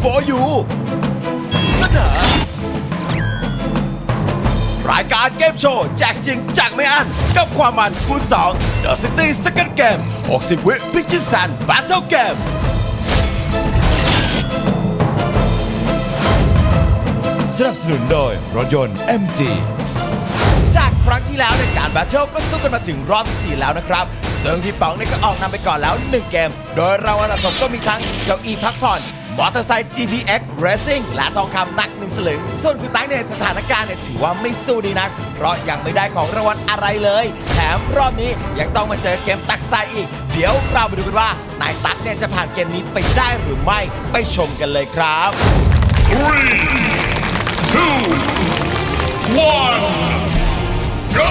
for you เสนอรายการเกมโชว์แจกจริงแจกไม่อั้นกับความมันคูณ2 The City Second Game 60 วิพิชิตแสน Battle Game สนับสนุนโดยรถยนต์ MG จากครั้งที่แล้วในการแบทเทิลก็สู้กันมาถึงรอบที่4แล้วนะครับซึ่งพี่ป๋องก็ออกนำไปก่อนแล้ว1เกมโดยรางวัลสะสมก็มีทั้งเก้าอี้พักผ่อนมอเตอร์ไซค์ GPX Racing และทองคำหนัก1 สลึงส่วนคุณตั้งสถานการณ์ถือว่าไม่สู้ดีนักเพราะยังไม่ได้ของรางวัลอะไรเลยแถมรอบนี้ยังต้องมาเจอเกมตักทรายอีกเดี๋ยวเราไปดูกันว่านายตั๊กจะผ่านเกมนี้ไปได้หรือไม่ไปชมกันเลยครับ 3, 2, 1 go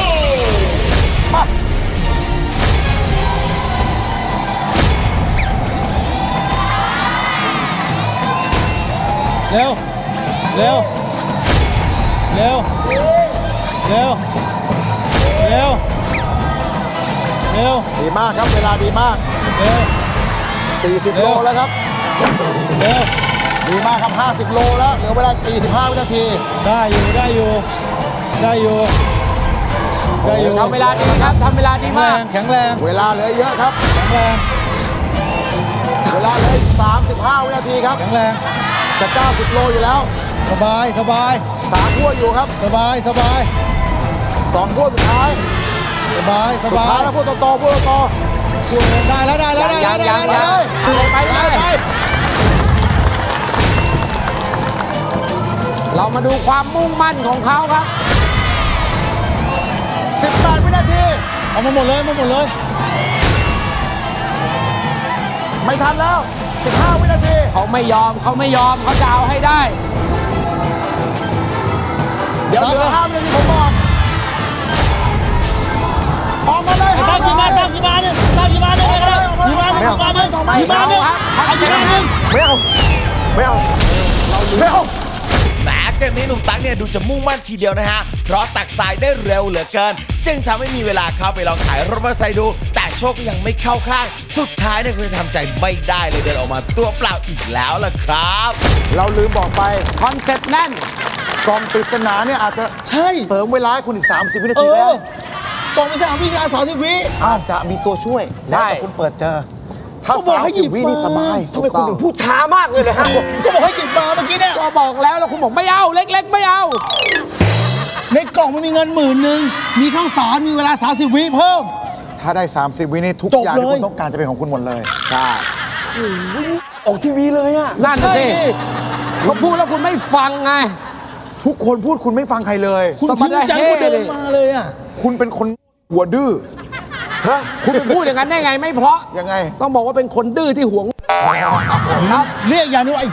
เร็ว เร็ว เร็ว เร็ว เร็ว เร็วดีมากครับเวลาดีมากเร็ว 40 โลแล้วครับเร็วดีมากครับ50 โลแล้วเหลือเวลา45 วินาทีได้อยู่ ได้อยู่ ได้อยู่ ได้อยู่ทำเวลาดีครับทำเวลาดีมากแข็งแรงเวลาเหลือเยอะครับแข็งแรงเวลาเหลือ35 วินาทีครับแข็งแรงจะ90 โลอยู่แล้วสบายสบาย 3 ขั้วอยู่ครับสบายสบาย 2 ขั้วสุดท้ายสบายสบายแล้วพูดต่อพูดต่อได้แล้วได้แล้วได้แล้วได้แล้วได้ไปเรามาดูความมุ่งมั่นของเขาครับ 18 วินาทีเอามาหมดเลยมาหมดเลยไม่ทันแล้ว15 วินาทีเขาไม่ยอมเขาจะเอาให้ได้เดี๋ยวเหลือ5 วินาทีผมบอกออกมาเลยตั้งกี่บาทเนี่ยตั้งกี่บาทเนี่ยกี่บาทเนี่ยไม่เอาแหมเกมนี้หนุ่มตั๊กดูจะมุ่งมั่นทีเดียวนะฮะเพราะตักทรายได้เร็วเหลือเกินจึงทำให้มีเวลาเข้าไปลองขายรถมอเตอร์ไซค์ดูแต่โชคก็ยังไม่เข้าข้างสุดท้ายคือทำใจไม่ได้เลยเดินออกมาตัวเปล่าอีกแล้วล่ะครับเราลืมบอกไปคอนเซ็ปต์แน่นกล่องปริศนาอาจจะใช่เสริมเวลาให้คุณอีก30 วินาทีแล้วกล่องปริศนาวิ่งงาน30 วิอาจจะมีตัวช่วยแล้วแต่คุณเปิดเจอถ้า30 วินี่สบายทำไมคุณถึงพูดช้ามากเลยนะฮะก็บอกให้หยิบมาเมื่อกี้เนี่ยก็บอกแล้วคุณบอกไม่เอาเล็กๆไม่เอาในกล่องมันมีเงิน10,000มีข้าวสารมีเวลา30 วิเพิ่มถ้าได้30 วินี่ทุกอย่างที่คุณต้องการจะเป็นของคุณหมดเลยใช่ออกทีวีเลยอ่ะนั่นสิเขาพูดแล้วคุณไม่ฟังไงทุกคนพูดคุณไม่ฟังใครเลยคุณทิ้งจังก็เดินมาเลยอ่ะคุณเป็นคนหัวดื้อคุณไปพูดอย่างนั้นได้ไงไม่เพราะยังไงต้องบอกว่าเป็นคนดื้อที่หวงครับเรียกอย่างนี้ว่าไอ้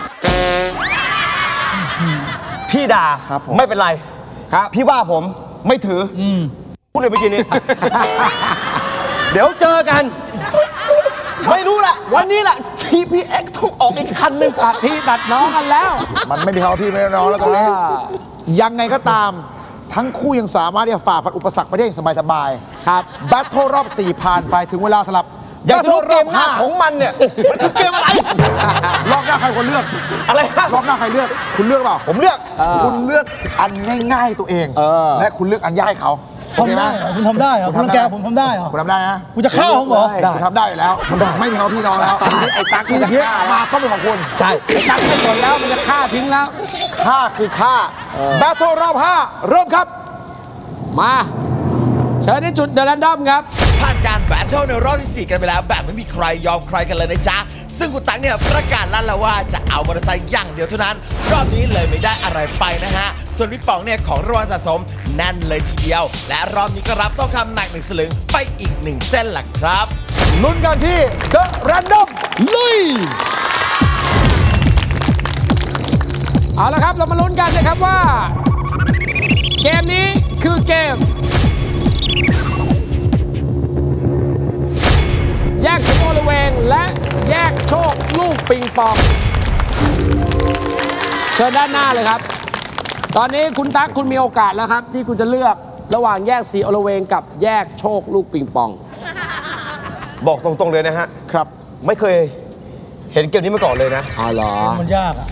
พี่ด่าไม่เป็นไรครับพี่ว่าผมไม่ถือพูดเลยเมื่อกี้นี้ เดี๋ยวเจอกันไม่รู้แหละวันนี้แหละ GPX ต้องออกอีกคันหนึ่งตัดพี่ตัดน้องกันแล้วมันไม่มีเขาพี่ไม่น้องแล้วตรงนี้ยังไงก็ตามทั้งคู่ยังสามารถที่จะฝ่าฟันอุปสรรคไปได้อย่างสบายๆครับแบทเทิลรอบ4ผ่านไปถึงเวลาสลับแบทเทิลรอบ5ของมันเนี่ยมันคือเกมอะไรรอบหน้าใครคนเลือกอะไรรอบหน้าใครเลือกคุณเลือกเปล่าผมเลือกคุณเลือกอันง่ายๆตัวเองและคุณเลือกอันยากให้เขาทำได้คุณทำได้เหรอคุณแกผมทำได้เหรอคุณทำได้นะคุณจะฆ่าผมเหรอคุณทำได้อยู่แล้วไม่มีเขาพี่น้องแล้วไอ้ตั๊ก GPXมาต้องเป็นของคุณใช่ไอ้ตั๊กไม่สนแล้วมันจะฆ่าทิ้งแล้วฆ่าคือฆ่าแบทเทิลรอบ5เริ่มครับมาเชิญที่จุดเดอะแรนดอมครับผ่านการแบทเทิลในรอบที่4กันไปแล้วแบบไม่มีใครยอมใครกันเลยนะจ๊ะซึ่งคุณตั๊กประกาศลั่นแล้วว่าจะเอามอเตอร์ไซค์อย่างเดียวเท่านั้นรอบนี้เลยไม่ได้อะไรไปนะฮะส่วนพี่ป๋องของรางวัลสะสมแน่นเลยทีเดียวและรอบนี้ก็รับต้องคำหนัก1 สลึงไปอีก1 เส้นล่ะครับลุ้นกันที่เดอะแรนดอมลุยเอาละครับเรามาลุ้นกันนะครับว่าเกมนี้คือเกมแยกสิงโอละเวงและแยกโชคลูกปิงปองเชิญด้านหน้าเลยครับตอนนี้คุณตั๊กคุณมีโอกาสแล้วครับที่คุณจะเลือกระหว่างแยกสีอละเวงกับแยกโชคลูกปิงปองบอกตรงๆเลยนะฮะครับไม่เคยเห็นเกมนี้มาก่อนเลยนะอ๋อเหรอมันยากอ่ะ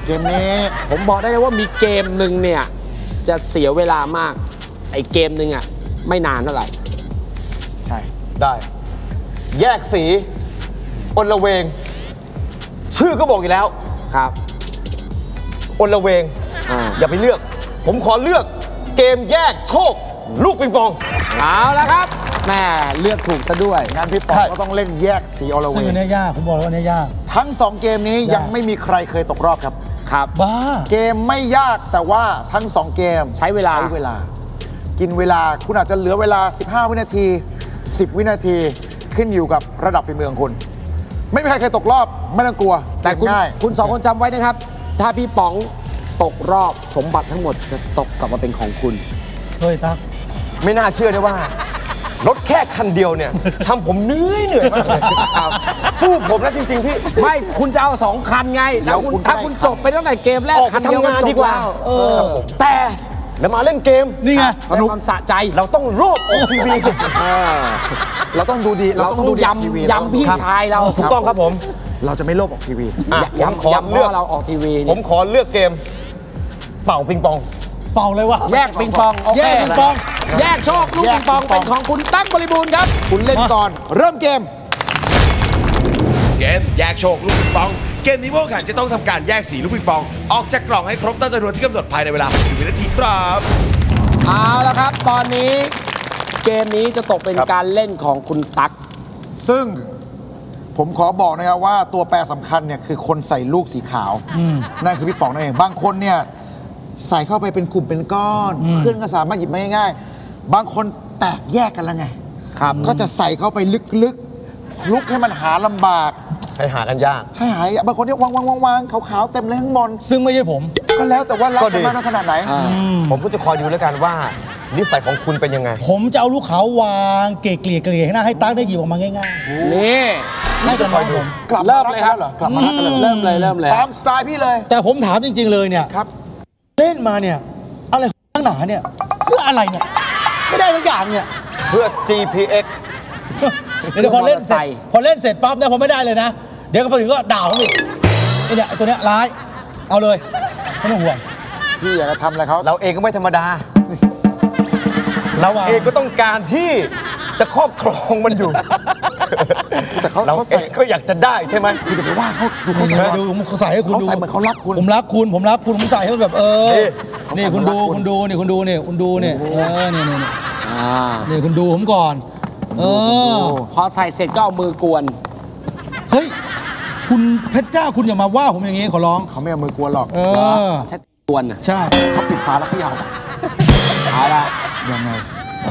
เกมนี้ผมบอกได้เลยว่ามีเกมหนึ่งเนี่ยจะเสียเวลามากไอ้เกมหนึ่งอ่ะไม่นานเท่าไหร่ใช่ได้ แยกสีอนละเวง ชื่อก็บอกอยู่แล้วครับอนละเวง อย่าไปเลือก ผมขอเลือกเกมแยกโชค ลูกปิงปองเอาละครับแม่เลือกถูกซะด้วยงานพี่ป๋องก็ต้องเล่นแยกสีอลเวซึ่งอันงเนี้ยยากผมบอกแล้วว่าอันเนี้ยยากทั้ง 2 เกมนี้ยังไม่มีใครเคยตกรอบครับครับบ้าเกมไม่ยากแต่ว่าทั้ง 2 เกมใช้เวลากินเวลาคุณอาจจะเหลือเวลา 15 วินาที 10 วินาทีขึ้นอยู่กับระดับฝีมือของคุณ ไม่มีใครเคยตกรอบไม่ต้องกลัวแต่คุณง่ายคุณสองคนจำไว้นะครับ ถ้าพี่ป๋องตกรอบสมบัติทั้งหมดจะตกกลับมาเป็นของคุณเฮ้ยตั๊กไม่น่าเชื่อได้ว่า รถแค่คันเดียวเนี่ยทำผมเหนื่อยมากเลยสู้ผมนะจริงๆพี่ไม่คุณจะเอา2 คันไงถ้าคุณจบไปตั้งแต่เกมแรกออกคัมานเดียวทำงานดีกว่า แต่แล้วมาเล่นเกมนี่ไงสนุกความสะใจเราต้องโลภออกทีวีสิเราต้องดูดีเราต้องดูดีทีวียำพี่ชายเราถูกต้องครับผมเราจะไม่โลภออกทีวีผมขอย้ำเลืพ่อกอเราออกทีวีผมขอเลือกเกม เป่าปิงปองเป่าเลยวะแยกปิงปองโอเคแยกปิงปองแยกโชคลูกปิงปองเป็นของคุณตั้งบริบูรณ์ครับคุณเล่นก่อน เริ่มเกมเกมแยกโชคลูกปิงปอง เกมนี้ผู้แข่งขันจะต้องทำการแยกสีลูกปิงปอง ออกจากกล่องให้ครบตามจำนวนที่กำหนดภายในเวลา60วินาทีครับเอาละครับ ตอนนี้เกมนี้จะตกเป็นการเล่นของคุณตั๊กซึ่งผมขอบอกนะครับว่าตัวแปรสำคัญเนี่ยคือคนใส่ลูกสีขาว นั่นคือพี่ป๋องนั่นเอง บางคนเนี่ยใส่เข้าไปเป็นกลุ่มเป็นก้อน เพื่อนก็สามารถหยิบมาง่ายๆ บางคนแตกแยกกันแล้วไงครับก็จะใส่เข้าไปลึกๆคลุกให้มันหาลำบากให้หากันยากใช่หายบางคนเนี่ยวางขาวๆเต็มเลยข้างบนซึ่งไม่ใช่ผมก็แล้วแต่ว่ารักก็ดีกันมากน้อยขนาดไหนผมก็จะคอยดูแล้วกันว่า นิสัยของคุณเป็นยังไงผมจะเอาลูกเขาวางเกลี่ยให้หน้าให้ตั๊กได้หยิบออกมาง่ายนี่ๆน่าจะน้อยผมกลับมาเริ่มรักเลยกันครับแล้วเหรอกลับมารักกันแล้วเริ่มเลยตามสไตล์พี่เลยแต่ผมถามจริง ๆเลยเนี่ยครับเล่นมาเนี่ย อะไรตั้งหนาเนี่ยเพื่ออะไรเนี่ย ไม่ได้สักอย่างเนี่ยเพื่อ GPX เดี๋ยวพอเล่นเสร็จมอเตอร์ไซค์พอเล่นเสร็จปั๊บเนี่ยพอไม่ได้เลยนะ เดี๋ยวก็ไปถึงก็ด่าผมอีกไอ้เนี่ยไอ้ตัวเนี้ยร้าย เอาเลยไม่ต้องห่วงพี่อยากจะทำอะไรเขาเราเองก็ไม่ธรรมดา เราเองก็ต้องการที่จะครอบครองมันอยู่แต่เขาเราเขาเอใส่งก็อยากจะได้ใช่ไหมคือจะไปว่าเขาดูเขานี่ใส่ไงดูเขาใส่ให้คุณดูเขาใส่เหมือนเขารักคุณผมรักคุณผมใส่ให้มันแบบนี่คุณดูเขาใส่เหมือนรักคุณคุณดูนี่คุณดูนี่คุณดูนี่นี่อ่านี่คุณดูผมก่อนพอใส่เสร็จก็เอามือกวนเฮ้ยคุณเพชรจ้าคุณอย่ามาว่าผมอย่างนี้ขอร้องเขาไม่เอามือกวนหรอกใช้กวนอ่ะใช่เขาปิดฝาแล้วเขย่าเอาละยังไง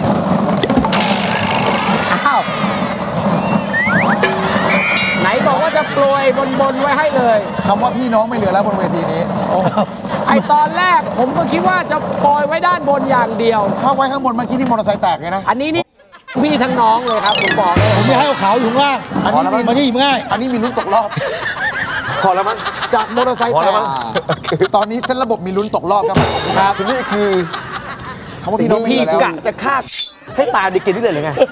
อ้าวไหนบอกว่าจะโปรยบนไว้ให้เลยคำว่าพี่น้องไม่เหลือแล้วบนเวทีนี้ไอตอนแรกผมก็คิดว่าจะโปรยไว้ด้านบนอย่างเดียวเข้าไว้ข้างบนเมื่อกี้นี่มอเตอร์ไซค์แตกเลยนะอันนี้นี่พี่ทั้งน้องเลยครับผมบอกเลยผมไม่ให้เอาขาวอยู่ข้างล่างอันนี้มีมันจะหยิบง่ายอันนี้มีลุ้นตกรอบพอแล้วมั้งจากมอเตอร์ไซค์พอแตแล้วกมั้งตอนนี้เส้นระบบมีลุ้นตกรอบครับครับนี่คือคำว่าพี่น้องไม่เหลือแล้วกะจะฆ่าให้ตายดิกินนี่เลยหรือไง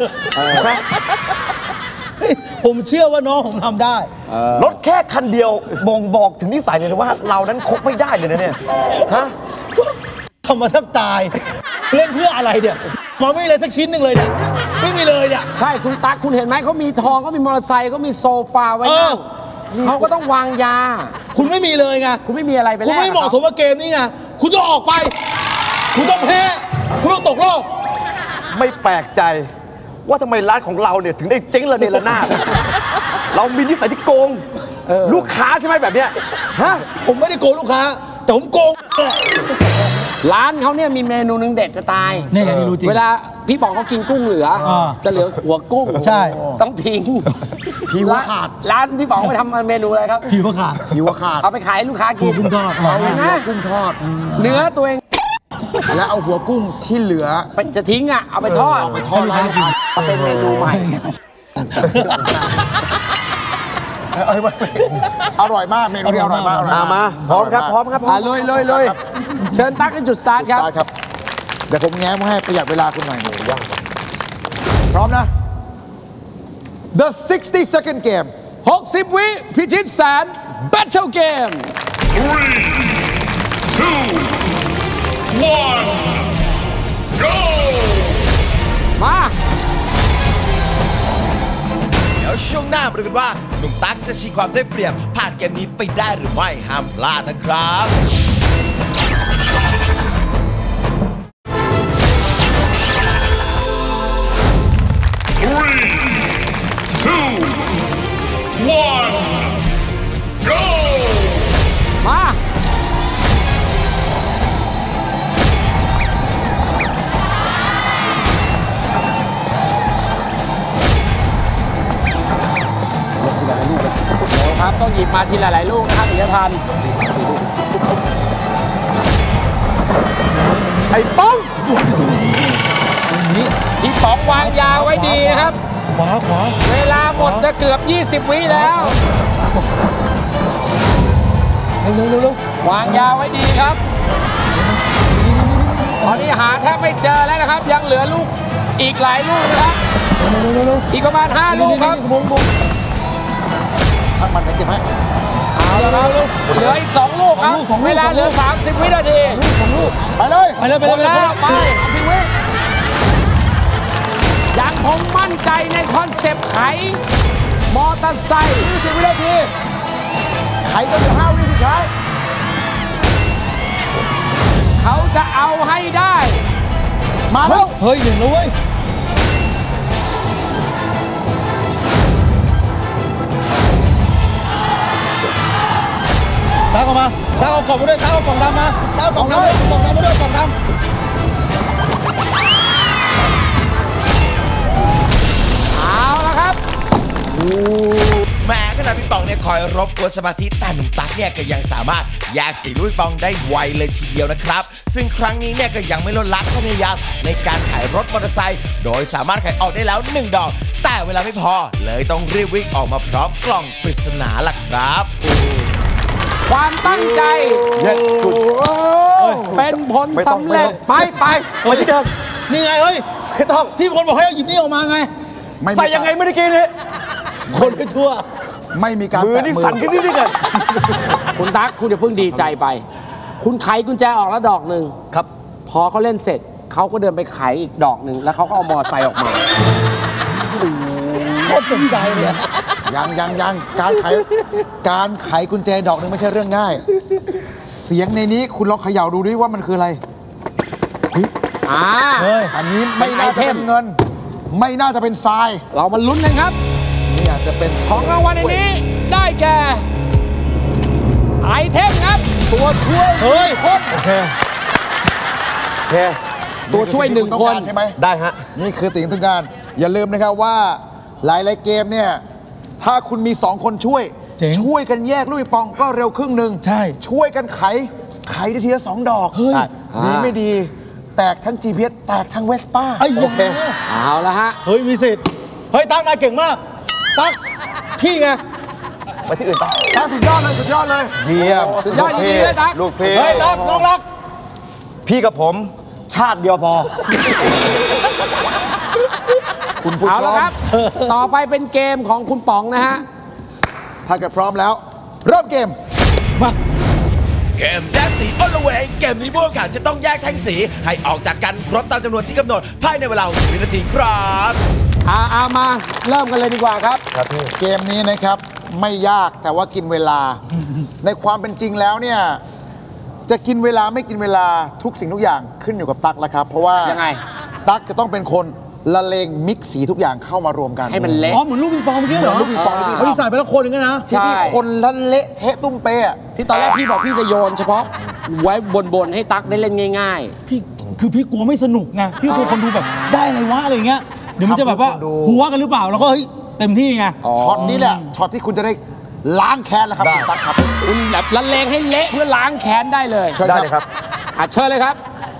ผมเชื่อว่าน้องผมทำได้รถแค่คันเดียวบ่งบอกถึงนิสัยเลยนะว่าเรานั้นคบไม่ได้เลยนะเนี่ยฮะทำมาแทบตาย เล่นเพื่ออะไรเนี่ยมันไม่มีอะไรสักชิ้นหนึ่งเลยเนี่ยไม่มีเลยเนี่ยใช่คุณตั๊กคุณเห็นไหมเขามีทองเขามีมอเตอร์ไซค์เขามีโซฟาไว้นั่งเขาก็ต้องวางยาคุณไม่มีเลยไงคุณไม่มีอะไรไปคุณแลกไม่เหมาะสมกับเกมนี้ไงคุณต้องออกไป คุณต้องแพ้คุณต้องตกรอบไม่แปลกใจว่าทำไมร้านของเราเนี่ยถึงได้เจ๊งระเนระนาดเรามีนิสัยที่โกงลูกค้าใช่ไหมแบบเนี้ยฮะผมไม่ได้โกงลูกค้า แต่ผมโกงร้านเขาเนี่ยมีเมนูหนึงเด็ดจะตายนี่ไงนี่รู้จริงเวลาพี่บอกเขากินกุ้งเหลือ จะเหลือหัวกุ้งใช่ต้องทิ้งผิวขาดร้านพี่บอกไปทำเมนูอะไรครับผิวขาดผิวขาดเอาไปขายให้ลูกค้ากินกุ้งทอดเอาเลยนะกุ้งทอดเนื้อตัวเองและเอาหัวกุ้งที่เหลือจะทิ้งอ่ะเอาไปทอดเอาไปทอดร้านกินเอาเป็นเมนูใหม่อร่อยมากเมนูนี้อร่อยมากมาพร้อมครับพร้อมครับเลยเชิญตั๊กในจุดสตาร์ทครับสตาร์ทครับ เดี๋ยวผมแง้มให้ประหยัดเวลาคุณหน่อยพร้อมนะ The 60 second game 60 วิพิชิตแสน Battle Game Go! มาเดี๋ยวช่วงหน้ามาดูกันว่าหนุ่มตั๊กจะชี้ความได้เปรียบผ่านเกมนี้ไปได้หรือไม่ห้ามพลาดนะครับ Go! มา ครับต้องหยิบมาทีหลายๆลูกนะครับถึงจะทันไอ้ป้องพี่ป๋องวางยาไว้ดีนะครับขวาขวาเวลาหมดจะเกือบ 20 วิแล้วเร็วเร็วเร็ววางยาไว้ดีครับ ตอนนี้หาแทบไม่เจอแล้วนะครับ ยังเหลือลูกอีกหลายลูกนะครับเร็วอีกประมาณ 5 ลูกครับช่างมันนะเจ็บไหมเอาแล้วครับเหลืออีก 2 ลูกครับ เวลาเหลือ 30 วินาทีไปเลยไปเลยไปหมเลยดไปแล้วเลยไปยังคงมั่นใจในคอนเซปต์ไขมอเตอร์ไซค์ 20 วินาทีไขจนเหลือ5 วินาทีสุดท้ายเขาจะเอาให้ได้มาแล้วเฮ้ยหนึ่งแล้วเว้ยตาออกมาตาเอากล่องมาด้วยตาเอากล่องดำมาตาเอากล่องดำมาด้วยกล่องดำมาด้วยกล่องดำเอาละครับแม้ขณะพี่ปองเนี่ยคอยรบกวนสมาธิแต่หนุ่มตั๊กเนี่ยก็ยังสามารถแยกสีลูกพี่ปองได้ไวเลยทีเดียวนะครับ ซึ่งครั้งนี้เนี่ยก็ยังไม่ลดละความพยายามในการขายรถมอเตอร์ไซค์โดยสามารถขายออกได้แล้ว1 ดอก แต่เวลาไม่พอเลยต้องรีบวิ่งออกมาพร้อมกล่องปริศนาล่ะครับความตั้งใจ เป็นผลสำเร็จ ไปที่เดิมนี่ไงเฮ้ยไม่ต้องพี่เป็นคนบอกให้เอาหยิบนี่ออกมาไงไม่มีใส่ยังไงไม่ได้กินเลยคนไปทั่วไม่มีการมือแตะนี่มือสั่นขึ้นนิดๆเลยคุณตั๊กคุณอย่าเพิ่งดีใจไป คุณไขกุญแจออกแล้วดอกหนึ่งครับพอเขาเล่นเสร็จ เขาก็เดินไปไขอีกดอกหนึ่งแล้วเขาก็เอามอไซค์ออกมาโคตรสนใจเลยยังการไขกุญแจดอกหนึ่งไม่ใช่เรื่องง่าย เสียงในนี้คุณลองเขย่าดูดิว่ามันคืออะไรอ่าเฮ้ยอันนี้ไม่น่าจะเป็นเงิน ไม่น่าจะเป็นทรายเรามาลุ้นกันครับนี่อาจจะเป็นของรางวัลในนี้ได้แก่ไอเทมครับตัวช่วยเฮ้ยคนโอเคตัวช่วยสิ่ที่คุณ 1 คนต้องการใช่ไหมได้ฮะนี่คือสิ่งที่ต้องการ อย่าลืมนะครับว่าหลายๆเกมเนี่ย ถ้าคุณมี 2 คนช่วยเจ๋งช่วยกันแยกลูกปิงปองก็เร็วครึ่งหนึ่งใช่ช่วยกันไขได้ทีละ2 ดอกเฮ้ยดีไม่ดี แตกทั้ง GPS แตกทั้งเวสป้าไอ้โอเคยาเอาละฮะเฮ้ยมีสิทธิ์เฮ้ยตั๊กนายเก่งมากตั๊กพี่ไงไปที่อื่นไปสุดยอดเลยสุดยอดเลยเยี่ยมสุดยอดยินดีด้วยตั๊กลูกพี่เฮ้ยตั๊กน้องรักพี่กับผมชาติเดียวพอคุณผู้เอาชละมครับ ต่อไปเป็นเกมของคุณป๋องนะฮะถ้าเกิดพร้อมแล้ว เริ่มเกมมาเกมแยกสีอลเวงเกมนี้ผู้แข่งขันจะต้องแยกแท่งสีให้ออกจากกันครบตามจำนวนที่กำหนดภายในเวลา60 วินาทีครับเอามาเริ่มกันเลยดีกว่าครับเกมนี้นะครับไม่ยากแต่ว่ากินเวลา ในความเป็นจริงแล้วเนี่ยจะกินเวลาไม่กินเวลาทุกสิ่งทุกอย่างขึ้นอยู่กับตั๊กแล้วครับ เพราะว่ายังไงตั๊กจะต้องเป็นคนละเลงมิกซ์สีทุกอย่างเข้ามารวมกันให้มันเละอ๋อเหมือนลูกปิงปองเมื่อกี้เหรอเหมือนลูกปิงปองที่พี่เขาที่ใส่ไปแล้วคนอย่างนั้นนะที่พี่ใช่คนละเละเทะตุ้มเป๊ะที่ตอนแรกพี่บอกพี่จะโยนเฉพาะไว้บนๆให้ตั๊กได้เล่นง่ายพี่คือพี่กลัวไม่สนุกไงพี่กลัวคนดูแบบได้อะไรวะอะไรเงี้ยเดี๋ยวมันจะแบบว่าหัวกันหรือเปล่าแล้วก็เฮ้ยเต็มที่ไงช็อตนี้แหละช็อตที่คุณจะได้ล้างแค้นแล้วครับคุณตั๊กครับๆคุณแบบละเลงให้เละเพื่อล้างแค้นได้เลยเชิญได้คเลยครัรับบเชิญเลยครับ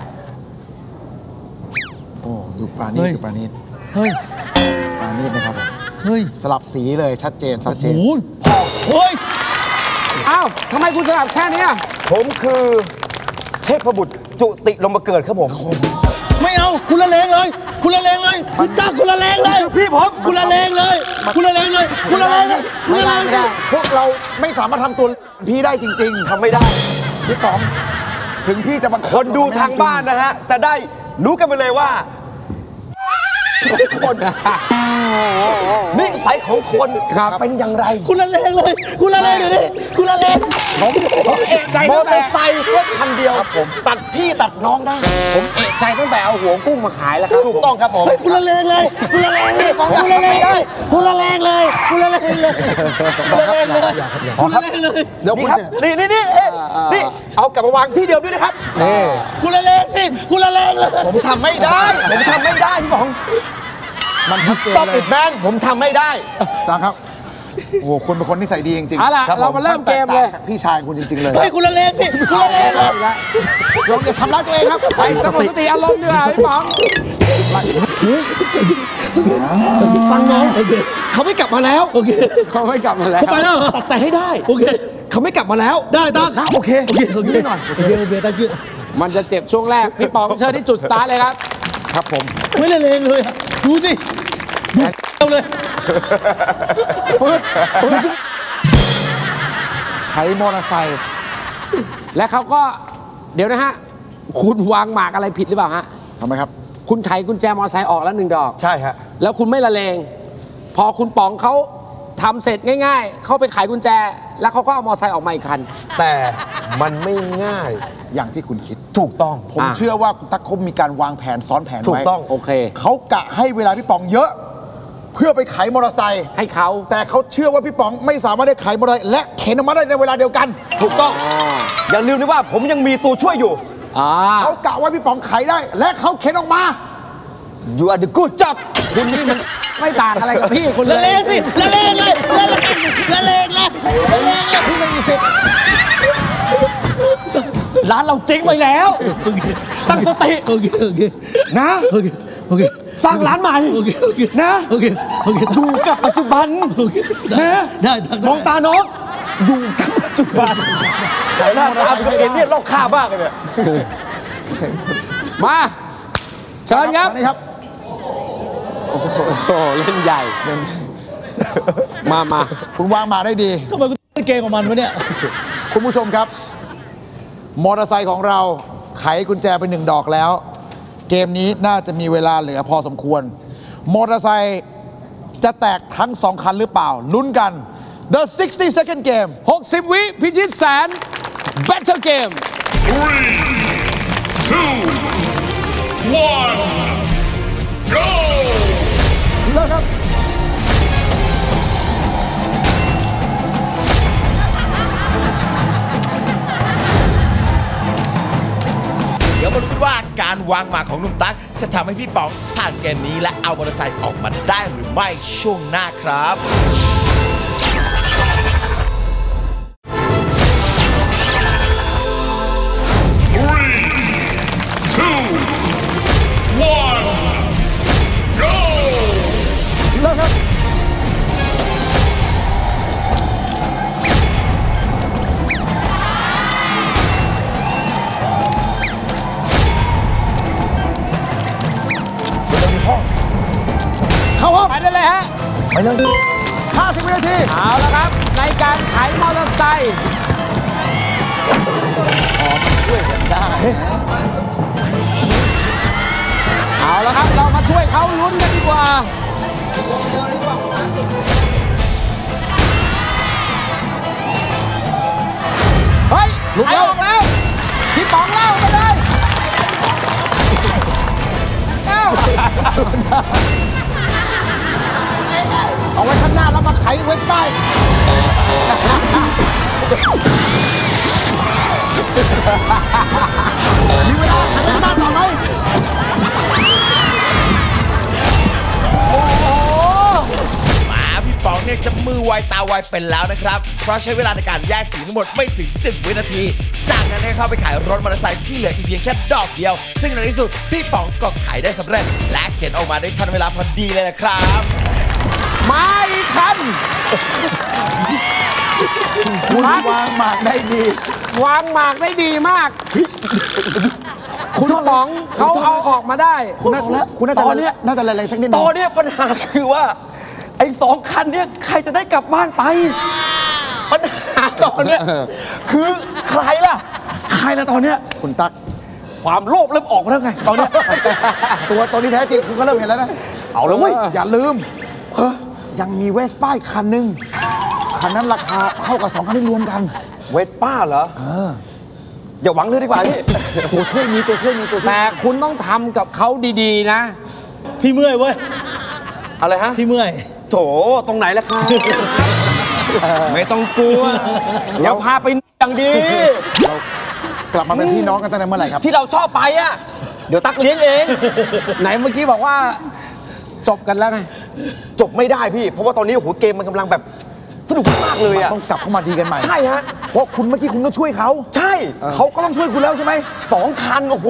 โอ้ดูปราณีตดูปราณีตเฮ้ยปราณีตนะครับผมเฮ้ยสลับสีเลยชัดเจนชัดเจโอ้นโหเฮ้ยอ้าวทำไมคุณสลับแค่เนี้ยผมคือเทพบุตรจุติลงมาเกิดครับผมไม่เอาคุณละเลงเลยคุณละเลงเลยคุณตั๊กคุณละเลงเลยพี่ผมคุณละเลงเลยคุณละเลงเลยคุณละเลงเลยคุณละเลงเลยพวกเราไม่สามารถทำตัวพี่ได้จริง ๆทำไม่ได้พี่ป๋อง ถึงพี่จะบังคับคนดูทางบ้านนะฮะ จะได้รู้กันไปเลยว่าคนนิสัยของคนเป็นอย่างไรคุณละเลงเลยคุณละเลงเดี๋ยวนี้คุณละเลงผมเอะใจมอตั้งเตอแต่ร์ไซค์ก็คันเดียวผมตัดพี่ตัดน้องได้ผมเอะใจตั้งแต่เอาหัวกุ้งมาขายแล้วครับถูกต้องครับผมเฮ้ยคุณละเลงเลยคุณละเลงเลยคุณละเลงเลยคุณละเลงเลยคุณละเลงเลยคุณละเลงเลยคุณละเลงเลยเดี๋ยวนี่คุณครับจะนี่นี่เอากลับมาวางที่เดิมด้วยนะครับคุณละเลงสิคุณละเลงเลยผมทำไม่ได้ผมทำไม่ได้พี่ป๋องมันชัดเจน Stop เลย it man ผมทำไม่ได้นะครับ โอ้โหคุณเป็นคนนิสัยดีจริงๆเอาล่ะครับผเรามาเริ่มเกมเลยช่างแตต่างจากพี่ชายคุณจริง ๆ เลยเฮ้ยคุณละเลงสิคุณละเลงเลยเราอย่าทำร้ายตัวเองครับไปสงบสติอารมณ์ดีกว่าพี่ป๋องฟังน้องเขาไม่กลับมาแล้วโอเคเขาไม่กลับมาแล้วเขาไปแล้วเหรอตัดใจให้ได้โอเคเขาไม่กลับมาแล้วได้ตั้งโอเคโอเคโอเคหน่อยโอเคโอเคตั้งชื่อมันจะเจ็บช่วงแรก พี่ป๋องเชิญที่จุดสตาร์ทเลยครับครับผมไม่ละเลงเลยอะดูสิดูเอาเลยปืดไขมอเตอร์ไซค์และเขาก็เดี๋ยวนะฮะ คุณวางหมากอะไรผิดหรือเปล่าฮะทำไมครับคุณไขกุญแจมอเตอร์ไซค์ออกแล้ว1 ดอกใช่ฮะแล้วคุณไม่ละเลง พอคุณป๋องเขาทำเสร็จง่ายๆ เข้าไปไขกุญแจ แล้วเขาก็เอามอเตอร์ไซค์ออกมาอีกคันแต่มันไม่ง่ายอย่างที่คุณคิดถูกต้องผมเชื่อว่าคุณตั๊กเขามีการวางแผนซ้อนแผนถูไว้กต้องโอเคเขากะให้เวลาพี่ป๋องเยอะ เพื่อไปไขมอเตอร์ไซค์ให้เขาแต่เขาเชื่อว่าพี่ป๋องไม่สามารถได้ไขมอเตอร์ไซค์และเข็นออกมาได้ในเวลาเดียวกันถูกต้อง อย่าลืมนะว่าผมยังมีตัวช่วยอยู่เขากะว่าพี่ป๋องไขได้ และเขาเข็นออกมา You are the good job คุณนี่มันไม่ต่างอะไรกับพี่คุณเลละยเลงสิละเลงเลยละเลงละเลงเลยละเลงเลยพี่ไม่มีสิทธิ์ร้านเราเจ๊งไปแล้ว ตั้งสติโอเคโอเคนะโอเคโอเคสร้างร้านใหม่โอเคโอเคนะโอเคโอเคดูกับปัจจุบันโอเคนะได้ได้มองตาน้องดูกับปัจจุบันหน้าตาเป็นเอเลี่ยนลอกค่าบ้างเลยเนี่ยมา เชิญครับนี่ครับโอ้โหเล่นใหญ่มาคุณวางมาได้ดีทำไมกูเล่นเกมกับมันวะเนี่ยคุณผู้ชมครับ มอเตอร์ไซค์ของเราไขกุญแจไป1 ดอกแล้ว เกมนี้น่าจะมีเวลาเหลือพอสมควร มอเตอร์ไซค์จะแตกทั้ง 2 คันหรือเปล่า ลุ้นกัน The 60-second game 60 วิพิชิตแสน Battle Game 3, 2, 1, go! เริ่มครับเดี๋ยวมาดูกันว่าการวางหมากของหนุ่มตั๊กจะทำให้พี่ป๋องผ่านเกมนี้และเอามอเตอร์ไซค์ออกมาได้หรือไม่ช่วงหน้าครับเข้าห้องไปได้เลยฮะไปเลย50 วินาทีเอาละครับ ในการไขมอเตอร์ไซค์ช่วยกันได้เอาละครับ เรามาช่วยเขาลุ้นกันดีกว่า เฮ้ยลุกไขแล้วออกแล้ว พี่ป๋องเล่าไปเลยเอ้าเอาไว้ข้างหน้าแล้วมาไขไว้ใต้มีเวลาไขไว้บ้านต่อไหมหมาพี่ป๋องเนี่ยจะมือไวตาไวเป็นแล้วนะครับ เพราะใช้เวลาในการแยกสีทั้งหมดไม่ถึง 10 วินาที จากนั้นให้เข้าไปขายรถมอเตอร์ไซค์ที่เหลืออีกเพียงแค่ดอกเดียว ซึ่งในที่สุดพี่ป๋องก็ขายได้สำเร็จ และเข็นออกมาได้ทันเวลาพอดีเลยนะครับมาอีกคันคุณวางหมากได้ดีวางหมากได้ดีมากคุณป๋องเขาเอาออกมาได้คุณน่าจะตอนเนี้ยน่าจะอะไรสักนิดตอนเนี้ยปัญหาคือว่า ไอ้2 คันเนี้ยใครจะได้กลับบ้านไป ปัญหาตอนเนี้ยคือใครล่ะตอนเนี้ยคุณตั๊กความโลภเริ่มออกมาแล้วไงตอนเนี้ยตัวตอนนี้แท้จริงคุณก็เริ่มเห็นแล้วนะเอาแล้วเว้ยอย่าลืมยังมีเวสป้าอีกคันหนึ่งคันนั้นราคาเท่ากับ2 คันที่รวมกันเวทป้าเหรออย่าหวังเลยดีกว่าพี่ตัวช่วยมีแต่คุณต้องทำกับเขาดีๆนะพี่เมื่อยเว้ยอะไรฮะพี่เมื่อยโถตรงไหนล่ะครับ ไม่ต้องกลัวเดี๋ยวพาไปอย่างดีกลับมาเป็นพี่น้องกันตั้งแต่เมื่อไหร่ครับที่เราชอบไปอ่ะ เดี๋ยวตักเลี้ยงเองไหนเมื่อกี้บอกว่าจบกันแล้วไงจบไม่ได้พี่ เพราะว่าตอนนี้โอ้โหเกมมันกำลังแบบสนุกมากเลยอ่ะต้องกลับเข้ามาดีกันใหม่ใช่ฮะเพราะคุณเมื่อกี้คุณต้องช่วยเขาใช่เขาก็ต้องช่วยคุณแล้วใช่ไหม 2 คัน โอ้โห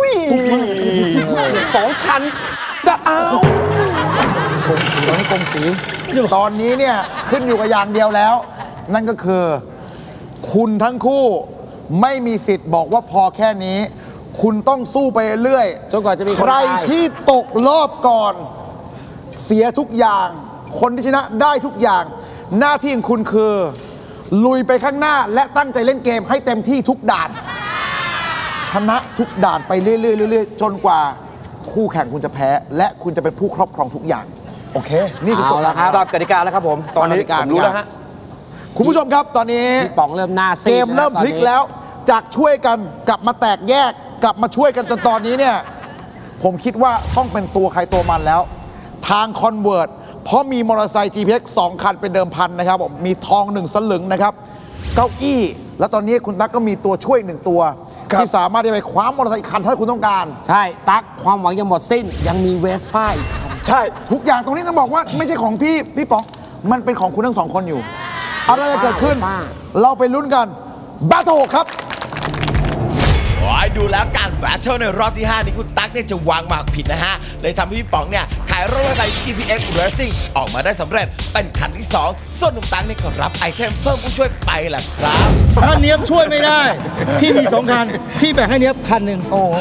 2 คัน จะเอากงสีให้กงสีตอนนี้เนี่ยขึ้นอยู่กับอย่างเดียวแล้ว นั่นก็คือ คุณทั้งคู่ไม่มีสิทธิ์บอกว่าพอแค่นี้ คุณต้องสู้ไปเรื่อยจนกว่าจะมีคนใครตายที่ตกรอบก่อน เสียทุกอย่าง คนที่ชนะได้ทุกอย่าง หน้าที่ของคุณคือ ลุยไปข้างหน้าและตั้งใจเล่นเกมให้เต็มที่ทุกด่าน ชนะทุกด่านไปเรื่อยๆจนกว่าคู่แข่งคุณจะแพ้ และคุณจะเป็นผู้ครอบครองทุกอย่างโอเคนี่คือกฎเอาละครับทราบกติกาแล้วครับผม ตอนนี้ผมรู้แล้วฮะคุณผู้ชมครับตอนนี้พี่ป๋องเริ่มหน้าซีดเกมเริ่มตอนพนี้ลิกแล้วจากช่วยกันกลับมาแตกแยก กลับมาช่วยกันจนตอนนี้เนี่ยผมคิดว่าต้องเป็นตัวใครตัวมันแล้ว ทางคอนเวิร์ตเพราะมีมอเตอร์ไซค์ GPX 2 คันเป็นเดิมพันนะครับผมมีทอง 1 สลึงนะครับ เก้าอี้ แล้วตอนนี้คุณตั๊กก็มีตัวช่วย1 ตัว ที่สามารถที่จะไปคว้ามอเตอร์ไซค์อีกคันถ้าคุณต้องการใช่ตั๊กความหวังยังหมดสิ้น ยังมีเวสป้าอีกคันใช่ ทุกอย่างตรงนี้ต้องบอกว่าไม่ใช่ของพี่ป๋องมันเป็นของคุณทั้ง 2 คนอยู่อะไรจะเกิดขึ้นป้าเราไปลุ้นกันแบทเทิลครับโอ้ยดูแล้วการแบทเทิลในรอบที่ 5 นี้คุณตั๊กเนี่ยจะวางหมากผิดนะฮะ เลยทำให้พี่ป๋องเนี่ยขายรถมอเตอร์ไซค์ GPX Racing ออกมาได้สำเร็จเป็นคันที่ 2 ส่วนหนุ่มตั๊กเนี่ยก็รับไอเทมเพิ่มผู้ช่วยไปแหละครับถ้าเนี้ยบช่วยไม่ได้ พี่มี2 คัน พี่แบ่งให้เนี้ยบคันหนึ่ง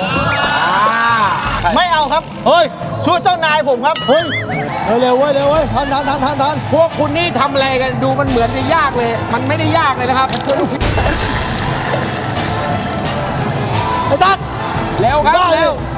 ไม่เอาครับเฮ้ยช่วยเจ้านายผมครับเฮ้ย เร็วๆเว้ยเร็วเว้ยทันพวกคุณนี่ทำอะไรกันดูมันเหมือนจะยากเลย มันไม่ได้ยากเลยนะครับไอ้ตั๊กเร็วครับได้เร็วดิ